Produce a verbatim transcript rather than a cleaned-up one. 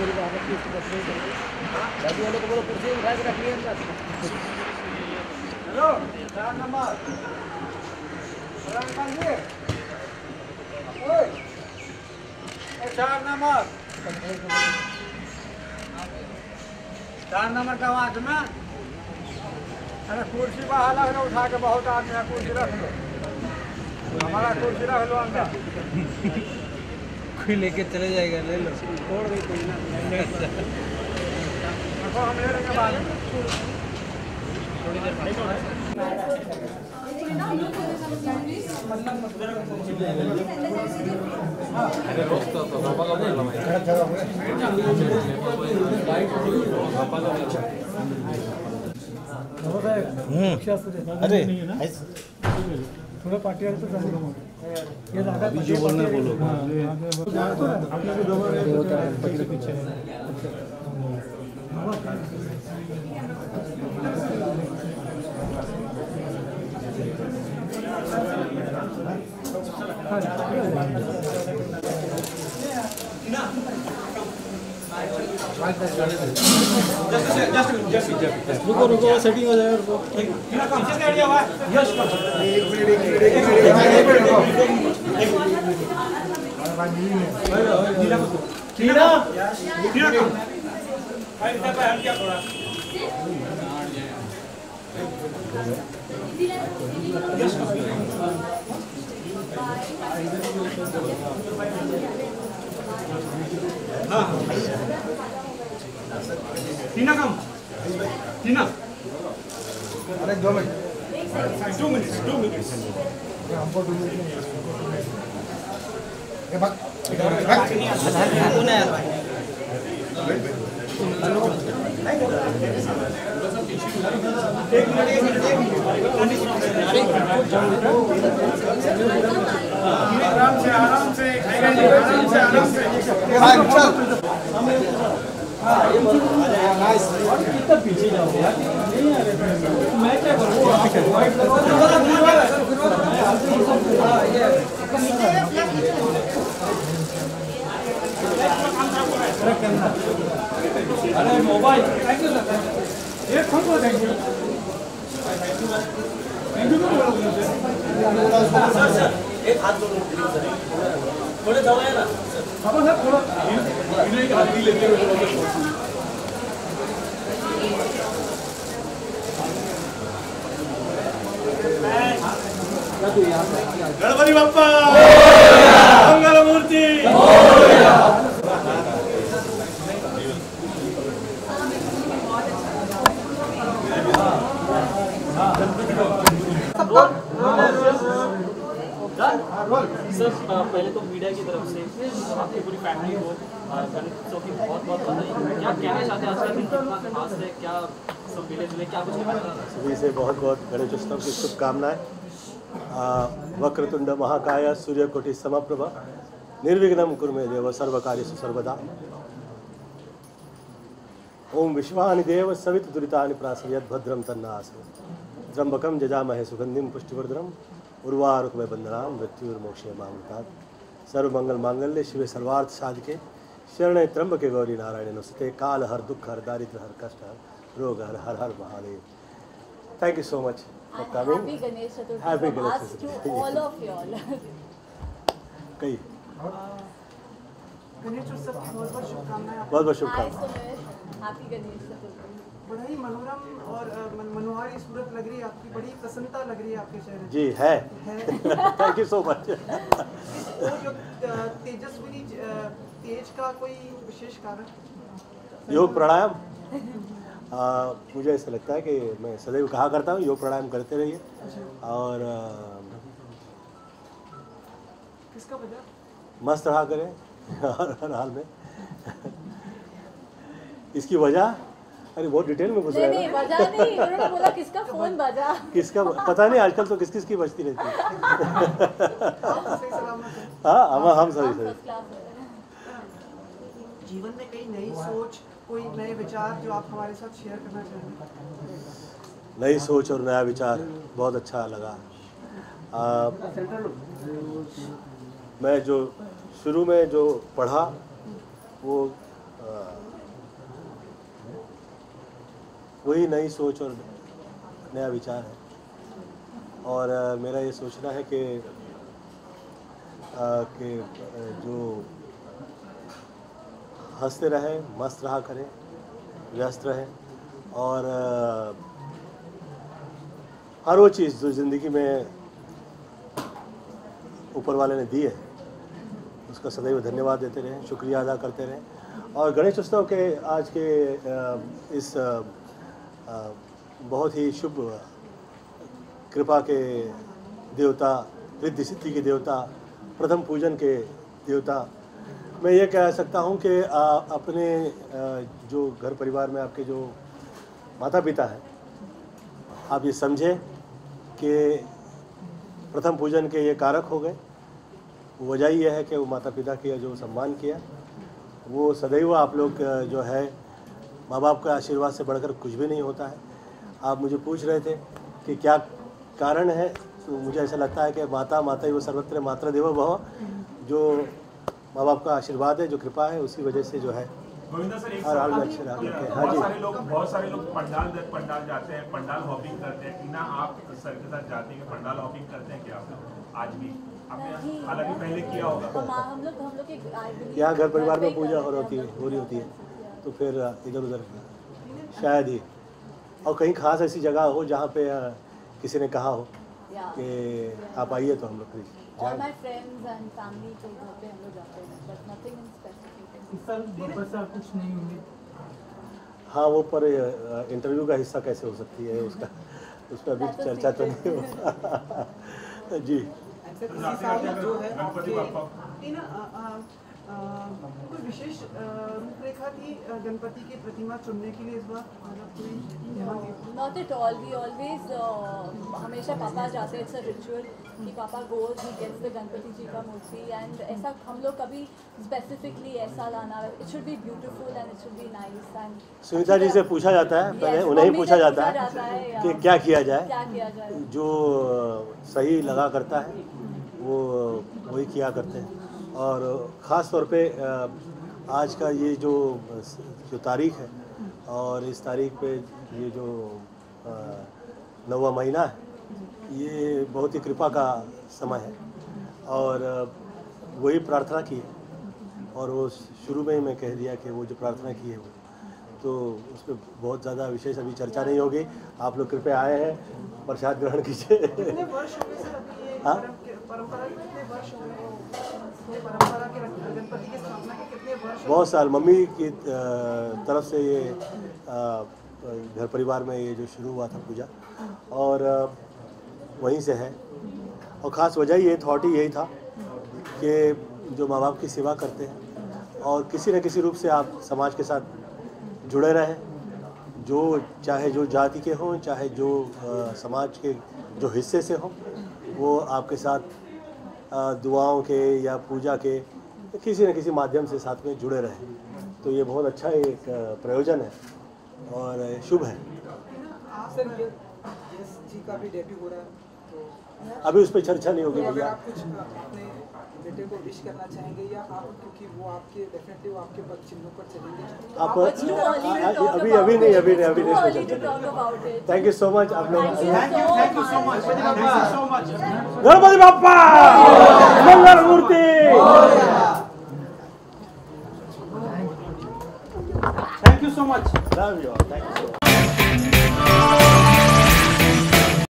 मेरी बात है इसको बस नहीं करेंगे बाकी वालों को बोलो कुर्सी उठा के रखिए इनका। हेलो चार नंबर निकालिए ओए चार नंबर चार नंबर का वहाँ में अरे कुर्सी बाहर लग लो उठा के बहुत आदमी है कुर्सी रख लो हमारा कुर्सी रख लो अंदर कोई लेके चले जाएगा ले लो छोड़ गई कोई ना देखो हम ले लेंगे बाद में थोड़ी देर अरे रोज तो पापा का बोला मैं अरे थोड़ा पार्टी वाले तो ये ज्यादा अभी जो बोलना है बोलो। आपने भी दो बार पीछे रुको रुको सेटिंग हो जाएगा रुको टीना कम टीना अरे दो minute two minutes two minutes हमको दो मिनट आराम से आराम से आराम से आराम से कितना पीछे जाओगे यार नहीं आ रहे मैं क्या करूँ अरे मोबाइल थैंक यू सर एक फोन को थैंक यू थैंक यू एक हाथ थोड़े दबाए ना अब सर थोड़ा इन्हें एक हाथ लेते हुए गणपति बप्पा मंगल मूर्ति सर पहले तो मीडिया की तरफ से आपकी पूरी फैमिली को गणेश उत्सव की बहुत बहुत बधाई। क्या कहना चाहते हैं आज का दिन कितना खास है, क्या सब मिले जुले, क्या कुछ कहना चाहते हैं? सभी से बहुत बहुत गणेशोत्सव की शुभकामनाएं। वक्रतुंड महाकाय सूर्यकोटि समप्रभ निर्विघ्नं कुरु मे देव सर्वकार्येषु सर्वदा। ओम विश्वानि देव सवित दुरितानि प्रासयत् भद्रं तन्नासु त्र्यंबकं जजामहे सुगंधिं पुष्टिवर्धनम् उर्वारुकमे बंधनां मृत्युर्मोक्षे मामृतात्। सर्वमंगल मांगल्ये शिवे सर्वार्थ साधके शरणे त्र्यंबके गौरी नारायणे नमस्ते। काल हर दुख हर दारिद्र हर कष्ट हर रोग हर हर हर Mahadev. Thank you so much for coming. Happy Ganesh Chaturthi Happy from Ganesh us to Chaturthi. all of you all. कई गणेश उत्सव की बहुत बहुत शुभकामनाएं। बहुत बहुत Hi शुभकामनाएं। Sumesh, Happy Ganesh Chaturthi. बड़ा ही मनोरम और अ, मन- मनोहारी सूरत लग रही है आपकी, बड़ी प्रसन्नता लग रही है आपके चेहरे जी है। है। Thank you so much. वो जो अ, तेजस्विनी अ, तेज का कोई विशेष कारण? योग प्राणायाम आ, मुझे ऐसा लगता है कि मैं सदैव कहा करता हूँ योग प्राणायाम करते रहिए और आ, किसका वजह? मस्त रहा करें हर हर हाल में। इसकी वजह अरे बहुत डिटेल में घुस नहीं रहा नहीं है ना। बजा नहीं, उन्होंने बोला किसका फोन बजा। किसका पता नहीं आजकल तो किस किस की बजती रहती है। आप तो सही सलामत हैं। हाँ हम हम सभी हम सभी first class हैं। जीवन में कई नई सोच, कोई नए विचार जो आप हमारे साथ शेयर करना चाहेंगे? नई सोच और नया विचार बहुत अच्छा लगा। आ, मैं जो शुरू में जो पढ़ा वो आ, वही नई सोच और नया विचार है। और आ, मेरा ये सोचना है कि आ, कि जो हंसते रहें, मस्त रहा करें, व्यस्त रहें और आ, हर वो चीज़ जो ज़िंदगी में ऊपर वाले ने दी है उसका सदैव धन्यवाद देते रहें, शुक्रिया अदा करते रहें। और गणेश उत्सव के आज के इस बहुत ही शुभ कृपा के देवता, रिद्धि सिद्धि के देवता, प्रथम पूजन के देवता, मैं ये कह सकता हूँ कि अपने जो घर परिवार में आपके जो माता पिता हैं, आप ये समझें कि प्रथम पूजन के ये कारक हो गए। वजह यह है कि वो माता पिता का जो सम्मान किया वो सदैव आप लोग जो है माँ बाप का आशीर्वाद से बढ़कर कुछ भी नहीं होता है। आप मुझे पूछ रहे थे कि क्या कारण है, तो मुझे ऐसा लगता है कि माता माता ही वो सर्वत्र मातृ देवो भव, जो माँ बाप का आशीर्वाद है, जो कृपा है, उसी वजह से जो है गोविंदा सर, एक हर हाल में सवाल। अच्छे रहा। हाँ बहुत जी, सारे लोग बहुत सारे लोग पंडाल पंडाल जाते हैं, पंडाल हॉपिंग करते हैं। टीना, आप सर के साथ जाते हैं, पंडाल हॉपिंग करते हैं क्या आप आज भी? आपने हालांकि पहले किया होगा। हम हम लोग हम लोग के I believe यहाँ घर परिवार में घर पे पूजा ही हो करते रही हैं। हो रही होती है, तो फिर इधर उधर शायद ही, और कहीं खास ऐसी जगह हो जहाँ पे किसी ने कहा हो Yeah. कि आप आइए तो हम लोग फिर All जाएं। my friends and family के घर पे हम लोग जाते हैं, but nothing in specific. इस साल दीपक साल कुछ नहीं होंगे। हाँ, वो पर इंटरव्यू का हिस्सा कैसे हो सकती है उसका, उस पर अभी That's a चर्चा तो secret. नहीं होगा। जी, सर इसी साल जो है गणपति आपके बाप्पा। टीना, अ, अ, अ, कोई विशेष अ, रूपरेखा थी अ, गणपति की प्रतिमा चुनने के लिए इस बार, मतलब कोई यहाँ की? Not at all. We always uh, हमेशा पापा जाते हैं, it's a ritual कि पापा goes, he gets the Ganpati जी का मूर्ति, and ऐसा हम लोग कभी specifically ऐसा लाना, it should be beautiful and it should be nice and Sunita ji से पूछा जाता है, पहले Yes, उन्हें ही मम्मी पूछा से जाता पूछा है जाता है, कि या। क्या किया जाए, क्या किया जाए। जो सही लगा करता है वो वही किया करते हैं। और ख़ास तौर पे आज का ये जो जो तारीख है, और इस तारीख पे ये जो नौवा महीना है, ये बहुत ही कृपा का समय है। और वही प्रार्थना की है, और वो शुरू में ही मैं कह दिया कि वो जो प्रार्थना की है वो, तो उस पर बहुत ज़्यादा विशेष अभी चर्चा नहीं होगी। आप लोग कृपया आए हैं, प्रसाद ग्रहण कीजिए। कितने वर्ष हो गए सर अभी ये हाँ? परम- के- परंपरा के कितने वर्ष हो गए? ये परंपरा के रख- गणपति की स्थापना के कितने वर्ष हो बहुत साल मम्मी की अ, तरफ से ये अ, घर परिवार में ये जो शुरू हुआ था पूजा, और अ, वहीं से है। और ख़ास वजह ये थॉट ही यही था कि जो माँ बाप की सेवा करते हैं और किसी न किसी रूप से आप समाज के साथ जुड़े रहें, जो चाहे जो जाति के हों, चाहे जो अ, समाज के जो हिस्से से हों, वो आपके साथ अ, दुआओं के या पूजा के किसी न किसी माध्यम से साथ में जुड़े रहें। तो ये बहुत अच्छा एक अ, प्रयोजन है और शुभ है। सर ये यस जी का भी डेब्यू हो रहा है, तो अभी उस पर चर्चा नहीं होगी अगर भैया। आप कुछ अपने बेटे को विश करना चाहेंगे, या आप, क्योंकि वो आपके डेफिनेटली वो आपके पद चिन्हों पर चलेंगे, तो आप It's too early to a- talk अभी about अभी नहीं it. अभी नहीं अभी It's नहीं too सोचा early to चलेगा। talk about it. Thank you so much आप लोग। Thank you Thank you, so thank you so much. much. Thank you so much. Ganpati Bappa Mangal Murti. Thank you so much. Love you, thank you.